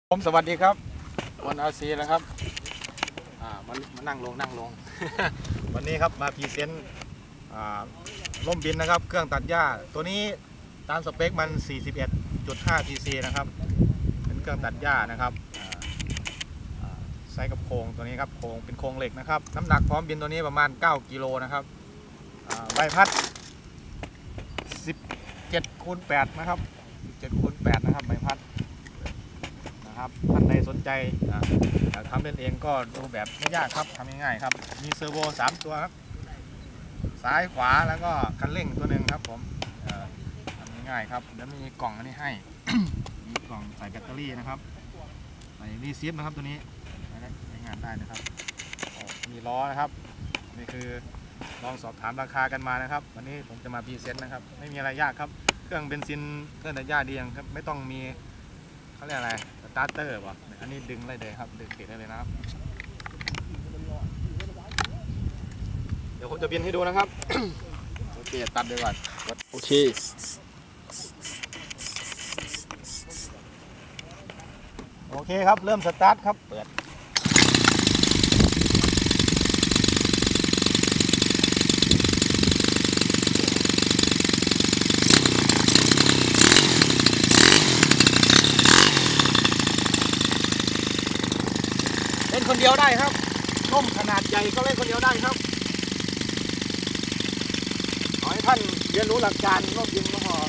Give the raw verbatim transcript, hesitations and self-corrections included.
ผมสวัสดีครับวันอาซีแล้วครับอ่ามามานั่งลงนั่งลง วันนี้ครับมาพรีเซนต์ร่มบินนะครับเครื่องตัดหญ้าตัวนี้ตามสเปคมัน สี่สิบเอ็ดจุดห้า ซีซี นะครับเป็นเครื่องตัดหญ้านะครับใช้กับโครงตัวนี้ครับโครงเป็นโครงเหล็กนะครับน้ำหนักพร้อมบินตัวนี้ประมาณเก้ากิโลนะครับใบพัดสิบเจ็ดคูณแปดนะครับสิบเจ็ดคูณแปดนะครับใบพัดท่านใดสนใจอยากทำเล่นเองก็ดูแบบไม่ยากครับทำง่ายๆครับมีเซอร์โวสามตัวครับซ้ายขวาแล้วก็คันเร่งตัวหนึ่งครับผมทำง่ายๆครับแล้วมีกล่องอันนี้ให้ มีกล่องใส่แบตเตอรี่นะครับใส่รีซีฟนะครับตัวนี้ใช้งานได้นะครับมีล้อนะครับนี่คือลองสอบถามราคากันมานะครับวันนี้ผมจะมาพรีเซนต์นะครับไม่มีอะไรยากครับเครื่องเบนซินเครื่องตัดหญ้าดีครับไม่ต้องมีเขาเรียกอะไรสตาร์เตอร์ป่ะอันนี้ดึงได้เลยครับดึงติดได้เลยนะครับเดี๋ยวผมจะบินให้ดูนะครับ โอเคตัดเลยก่อนโอเคโอเคครับเริ่มสตาร์ทครับเปิดเล่นคนเดียวได้ครับร่มขนาดใหญ่ก็เล่นคนเดียวได้ครับขอให้ท่านเรียนรู้หลักการร่มยิงก็พอ